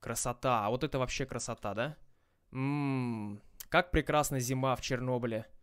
Красота. А вот это вообще красота, да? Как прекрасна зима в Чернобыле.